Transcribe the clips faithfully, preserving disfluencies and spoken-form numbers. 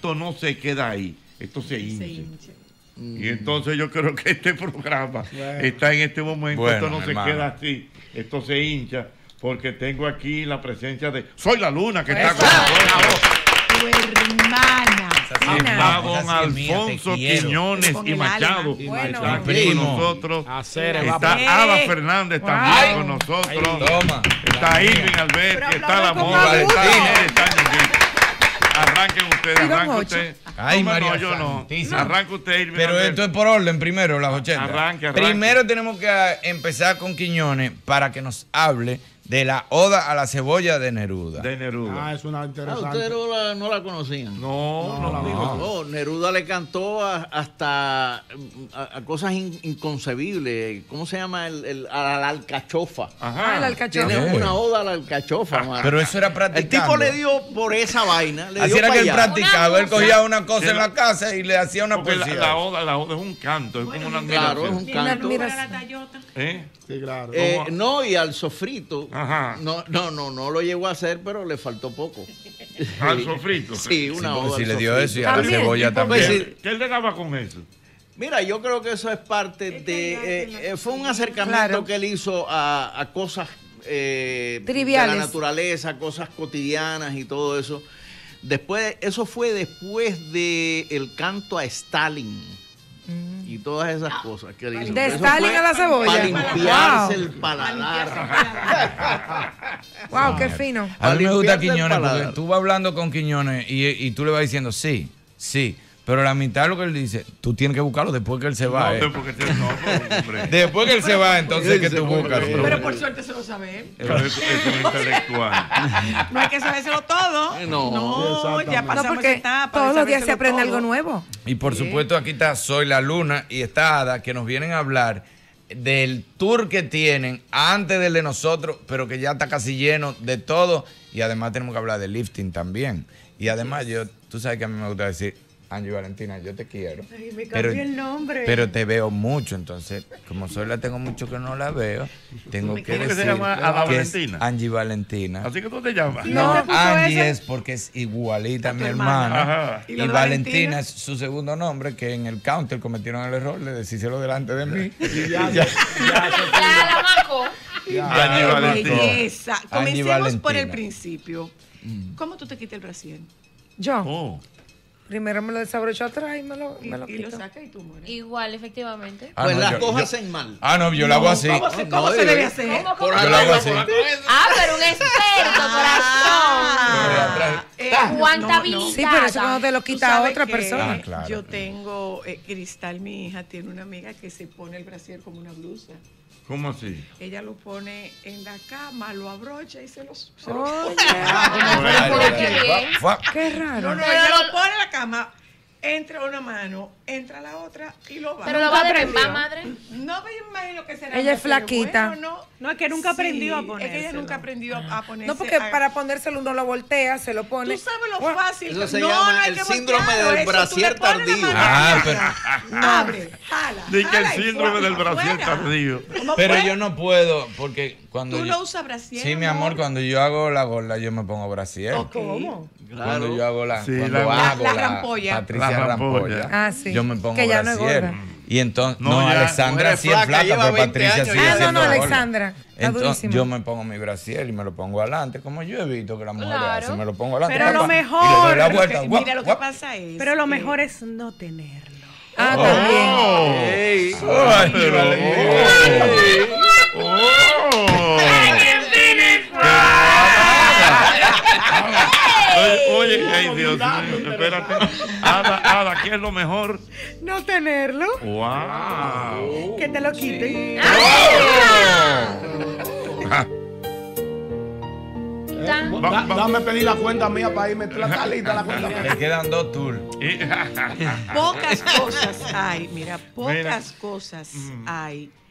esto no se queda ahí, esto se hincha. Y entonces yo creo que este programa bueno. está en este momento, bueno, esto no hermano. se queda así, esto se hincha, porque tengo aquí la presencia de Soy la Luna, que está con nosotros. Tu hermana. Está don Alfonso Quiñones y Machado. Bueno, está aquí con nosotros. Está Ada Fernández wow. también con nosotros. Toma. Está Irving Alberti, está la Moda, está Arranquen ustedes, arranquen ustedes. Ay, no, María no, yo no. no. Arranca usted, Irving. Pero Alberti. esto es por orden primero, las ochenta. Arranque, arranque. Primero tenemos que empezar con Quiñones para que nos hable de la Oda a la Cebolla de Neruda. De Neruda. Ah, es una interesante. Ah, ustedes no la, no la conocían. No, no, no, no. no. Neruda le cantó a, hasta a, a cosas in, inconcebibles. ¿Cómo se llama? El, el, a la alcachofa. Ajá. Ah, la alcachofa. Tiene una oda a la alcachofa, man. Pero eso era practicando. El tipo le dio por esa vaina. Le Así dio era que él allá. practicaba. Él cogía una cosa en la casa y le hacía una poesía. La, la, oda, la oda es un canto, es bueno, como una claro, es un canto. ¿Eh? Sí, claro. Eh, no, y al sofrito. Ajá. No, no, no, no lo llegó a hacer, pero le faltó poco. ¿Al sofrito? Sí, una sí, oda. Si al le dio sofrito. eso y a la cebolla también. ¿Qué, ¿Qué él le daba con eso? Mira, yo creo que eso es parte de... Eh, eh, fue un acercamiento claro. que él hizo a, a cosas eh, triviales, de la naturaleza, cosas cotidianas y todo eso. Después, eso fue después de el canto a Stalin. Mm. Y todas esas cosas que él hizo. De Stalin a la cebolla. Para limpiarse wow. el paladar. Wow, qué fino. A mí me gusta Quiñones porque tú vas hablando con Quiñones y, y tú le vas diciendo sí, sí. Pero la mitad de lo que él dice, tú tienes que buscarlo después que él se va. No, eh. porque te, no, hombre. Después que él se va, entonces que tú buscas. Pero, pero por suerte se lo sabe. Pero eso, eso es intelectual. No hay que sabérselo todo. No, no ya pasamos no, porque etapa todos los días se aprende todo. algo nuevo. Y por sí. supuesto aquí está Soy la Luna y está Ada, que nos vienen a hablar del tour que tienen antes del de nosotros, pero que ya está casi lleno de todo. Y además tenemos que hablar de lifting también. Y además yo, tú sabes que a mí me gusta decir, Angie Valentina, yo te quiero. Ay, me cambié pero, el nombre. Pero te veo mucho, entonces, como soy la tengo mucho que no la veo, tengo que decir se llama Ada que Valentina? es Angie Valentina. ¿Así que tú te llamas? No, no Angie eso? es porque es igualita a mi hermana. hermana. Y, y Valentina? Valentina es su segundo nombre, que en el counter cometieron el error de decírselo delante de mí. ya, ya, ya, ya la marcó. Angie Valentina. Belleza. Comencemos Valentina. por el principio. ¿Cómo tú te quitas el brasier? Yo. Oh. Primero me lo desabrocho atrás y me lo, me lo y, quito. y lo saca y tú mueres. Igual, efectivamente. Ah, pues no, las yo, dos yo, hacen mal. Ah, no, yo lo hago así. ¿Cómo se, cómo no, se debe hacer? ¿Cómo, cómo? Yo lo hago así. Ah, pero un experto, corazón. Eh, Cuánta no, no. habilidad. Sí, pero eso cuando te lo Tú quita sabes otra que persona. Ah, claro. Yo tengo, eh, Cristal, mi hija, tiene una amiga que se pone el brasier como una blusa. ¿Cómo así? Ella lo pone en la cama, lo abrocha y se lo, se lo Oye, Pero qué bien. qué raro. No, no, Pero ella lo- lo pone en la cama, entra una mano, entra la otra y lo va. Pero lo va a aprendió. derrumbar, madre. No me imagino que será. Ella es pero flaquita. bueno, no. No, es que nunca aprendió a Sí, ponérselo. Es que ella nunca aprendió a ponerse. No, porque a- para ponérselo uno lo voltea, se lo pone. Tú sabes lo Bueno, fácil. Eso que- se no, llama no hay el que síndrome voltearlo, del eso, tú brasier le pones la tardío. mano Ah, aquí, pero- abre, jala. Dice que el jala y síndrome fuera, del brasier fuera. tardío. ¿Cómo Pero fue? yo no puedo, porque cuando Tú yo, no usas brasier. sí, mi amor, cuando yo hago la gorda, yo me pongo brasier. Ok. ¿Cómo? Cuando yo hago la, Sí, cuando la- hago la la, rampolla. Patricia La Rampolla, rampolla. Ah, sí. yo me pongo Que ya no es brasier. gorda. Y entonces, No, no, ya, Alexandra mujer sí es flaca, flaca, lleva pero veinte Patricia años sigue ya. Ah, no, siendo no, gorda. Alexandra. Está Entonces, durísima. yo me pongo mi brasier y me lo pongo adelante, como yo he visto que las mujeres Claro. hacen, me lo pongo adelante. Pero lo papá, mejor- y le doy la Pero vuelta. que- guap, mira, lo que guap. pasa es. Pero lo que- mejor es no tenerlo. Ah, Oh. también. Ey. Ay, pero- Oh. Oye, oye, ay, Dios mío, espérate. Ada, Ada, ¿qué es lo mejor? No tenerlo. Wow. Que te lo quiten. Oh. Va- Da- va- dame pedir la cuenta mía para irme. La está lista la cuenta mía. Le quedan dos tours. y- Pocas cosas hay, mira, pocas Mira. cosas Mm. hay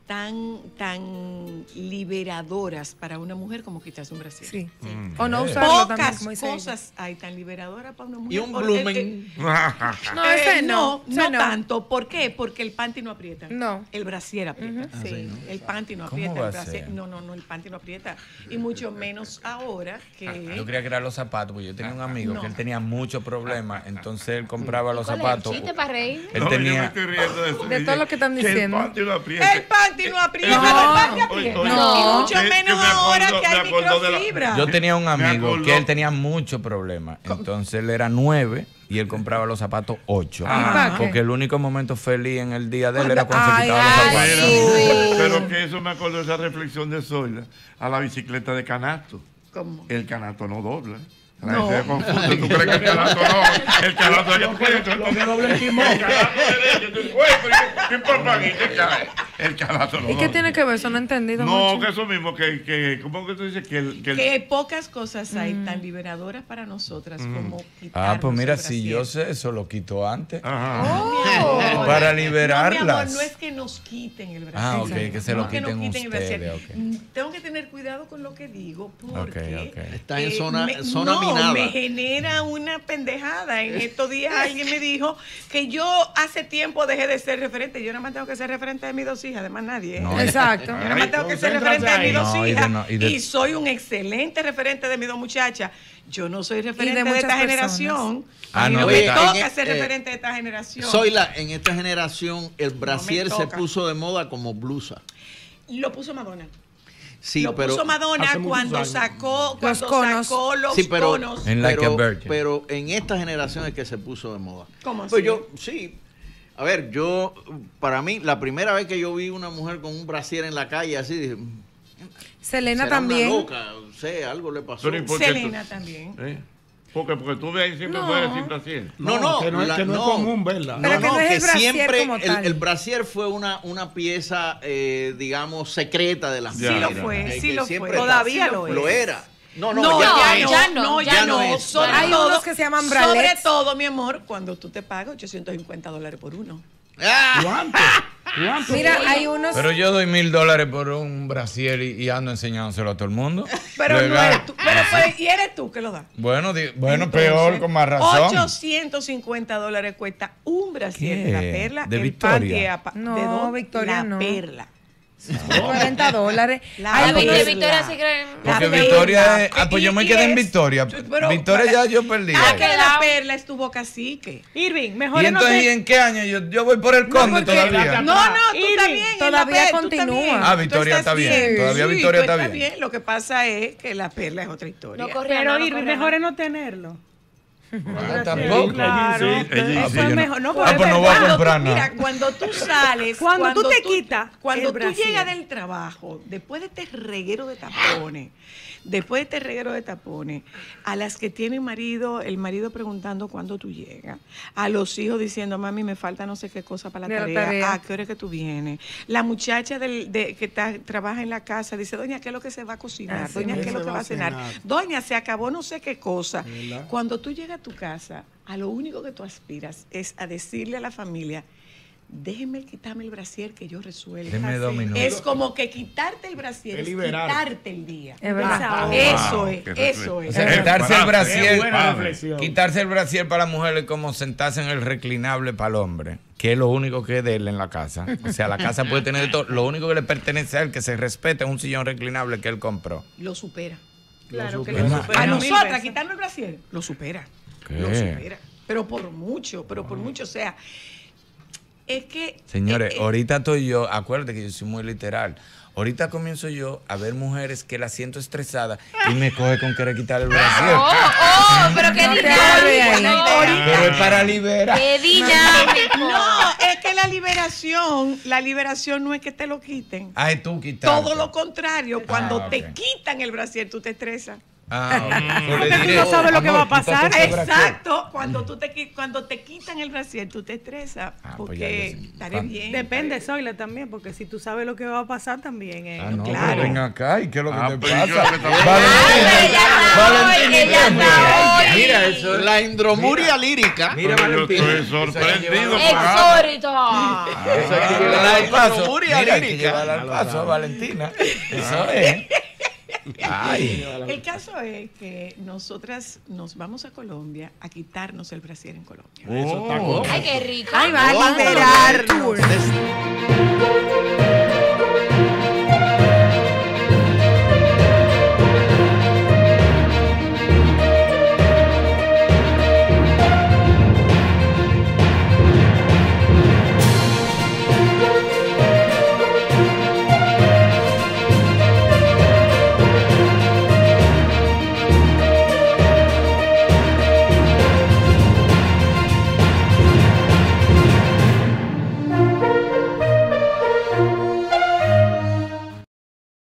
tan, tan liberadoras para una mujer como quitarse un brasier. Sí. Mm. O no usarlo también, Pocas como dice ella. cosas hay tan liberadoras para una mujer. Y un Por- blumen. eh, eh, No, eh, ese no, no. ese no no. tanto. ¿Por qué? Porque el panty no aprieta. No. El brasier aprieta. Ah, Sí, el panty no ¿Cómo aprieta. va El a brasier, ser? no, no, no, el panty no aprieta. Y mucho menos ahora que... Yo creía que eran los zapatos, porque yo tenía un amigo No. que él tenía muchos problemas, entonces él compraba los ¿Cuál es el zapatos. chiste para reír? Él No, yo me tenía. estoy riendo de eso. De todo lo que están Que el diciendo. panty no aprieta. El panty no aprieta. No. el panty Oye, aprieta. oye, No. Y mucho que- que menos me acuerdo- ahora que me hay acuerdo de la- microfibra. Yo tenía un Me amigo acordó. que él tenía muchos problemas. Entonces él era nueve y él compraba los zapatos ocho. ¿para qué? Porque el único momento feliz en el día de él era cuando se Ay, quitaba ay, los zapatos. Pero, Sí. pero que eso me acuerdo de esa reflexión de Zoila a la bicicleta de canasto. ¿Cómo? El canasto no dobla. La No. gente se confunde. ¿Tú crees que el canasto no? El canasto es completo. Lo que doble el timón. El canasto derecho. tú, güey, pero ¿qué- ¿Qué propaganda cae? El canasto no ¿Y qué dobla. tiene que ver? Eso no he entendido No, mucho. que eso mismo, que, que ¿cómo que tú dices? Que el, que el- Que pocas cosas hay tan liberadoras para nosotras como quitarnos Ah, pues mira, el si brasier. yo sé eso, lo quito antes. Ajá. Oh. Para No, mi liberarlas. amor, no es que nos quiten el brasier. Ah, ok, que se lo No que nos quiten quiten el ustedes, brasier. ok. Mm, Tengo que tener cuidado con lo que digo porque Ok, ok. Está en eh, zona, me- zona no, minada. me genera una pendejada. En estos días alguien me dijo que yo hace tiempo dejé de ser referente. Yo nada más tengo que ser referente de mis dos hijas, además nadie. ¿eh? No, Exacto. Yo nada más tengo que ser concéntrate referente de ahí. mis dos No, y de hijas. no- y de- y soy un excelente referente de mis dos muchachas. Yo no soy referente de, muchas esta personas. generación. Ah, a mí no, no oye, me en toca e- ser eh, referente de esta generación. Soy la, en esta generación, el brasier se toca. puso de moda como blusa. Lo puso Madonna. Sí, lo pero. puso Madonna hace muchos cuando años. sacó, cuando conos. sacó los Sí, pero, conos. En Like pero, a Virgin. pero en esta generación es que se puso de moda. ¿Cómo Pues así? yo, sí. A ver, yo, para mí, la primera vez que yo vi una mujer con un brasier en la calle así, dije, Selena será también. una loca, o sea, algo le pasó. Pero ¿y por qué Selena tú- también. ¿Eh? Porque, porque tú ves ahí siempre No. mujeres sin brasier. No, no, que no, es- la- que no, no. es común verla. No, Pero que no, no es que el brasier siempre como el, tal. el brasier fue una, una pieza, eh, digamos, secreta de las Sí mujeres. lo fue, Que- sí que lo siempre fue. está- Todavía sí lo es. Lo era. No, no, No, ya, ya, no no, es. no, no, ya ya no. no es. Sobre Hay todo- unos que se llaman Sobre bralets. todo, mi amor, cuando tú te pagas ochocientos cincuenta dólares por uno. Ah, ¿Cuánto? ¿Cuánto? Mira, hay unos. Pero yo doy mil dólares por un brasier y, y ando enseñándoselo a todo el mundo. Pero no Legal. eres tú. Pero pues, y eres tú que lo das. Bueno, di- bueno, Entonces, peor, con más razón. ochocientos cincuenta dólares cuesta un brasier ¿Qué? de la perla. ¿De el Victoria? panty es apa- No, ¿de dónde? Victoria la no. perla. cuarenta dólares. La Hay La Ah, porque- unos- Victoria sí creen. La Porque perla. Victoria es. Ah, pues Y- yo me y quedé en es- Victoria. pero- Victoria ya yo perdí. Ah, ahí. que la perla estuvo cacique. Irving, mejor Y no entonces, te- ¿y en qué año? Yo, yo voy por el conde porque- todavía. No, no, tú Irving, estás bien. en todavía la perla, tú continúa. estás bien. Ah, Tú Victoria estás está bien. Todavía Sí, Victoria tú está estás bien. Lo que pasa es que la perla es otra historia. No corría, Pero no, no Irving, corría, mejor no. es no tenerlo. Ah, tampoco. Claro. Ella sí, ella Eso sí. Ah, pues es yo no- mejor. No, Ah, porque pues es no voy a verdad. Cuando comprar tú- nada. Mira, cuando tú sales, Cuando tú te quitas cuando el tú brasier. llegas del trabajo, después de este reguero de tapones, después de este reguero de tapones, a las que tienen marido, el marido preguntando cuándo tú llegas, a los hijos diciendo, mami, me falta no sé qué cosa para la De la tarea, tarea. ¿a qué hora es que tú vienes? La muchacha del, de, que está- trabaja en la casa dice, doña, ¿qué es lo que se va a cocinar? Así Doña, ¿qué es mismo. lo que va a cenar? cenar. Doña, se acabó no sé qué cosa. ¿Verdad? Cuando tú llegas a tu casa, a lo único que tú aspiras es a decirle a la familia, déjeme quitarme el brasier que yo resuelvo. Deme dos minutos. Es como que quitarte el brasier Es es liberar. quitarte el día. Es verdad. Desahogo. Eso Wow, es, qué eso O es. sea, Eh, quitarse el padre, brasier. qué buena padre. reflexión. Quitarse el brasier para la mujer es como sentarse en el reclinable para el hombre, que es lo único que es de él en la casa. O sea, la casa puede tener de todo. Lo único que le pertenece a él, que se respete, es un sillón reclinable que él compró. Lo supera. Claro que supera. lo A supera A mil nosotras, veces. quitarnos el brasier, lo supera. ¿Qué? Lo supera. Pero por mucho, pero por mucho. O sea, es que. Señores, eh, eh, ahorita estoy yo, acuérdate que yo soy muy literal. Ahorita comienzo yo a ver mujeres que la siento estresada y me coge con querer quitar el brasier. Oh, oh, pero qué No te dinámico. hables no. Pero es para liberar. Qué dinámico. No, es que la liberación, la liberación no es que te lo quiten. Ay, tú quitarte. Todo lo contrario, cuando Ah, te ok. quitan el brasier, tú te estresas. Ah, Porque tú no sabes lo que va a pasar. Exacto, cuando tú te qui- cuando te quitan el brasier, tú te estresas Ah, pues porque ya, ya sé. estaré Cuando- bien. Depende, Zoila, también, porque si tú sabes lo que va a pasar también. Eh. Ah, no, Claro. pero ven acá, ¿y qué es lo que Ah, te pero pasa? yo lo que estaba- Valentina, ella está Valentina, hoy, ella ¿qué está fue? hoy. Mira eso. La indromuria lírica. Mira, Pero yo Valentina. estoy sorprendido. Exhorto. Eso hay que Ah, llevarla la al paso. indromuria Mira, hay que lírica. llevarla al paso, Valentina. Eso es. Ay. El caso es que nosotras nos vamos a Colombia a quitarnos el brasier en Colombia. Eso está cómodo. Ay, qué rico. Ay, va a Oh, liberarnos. des-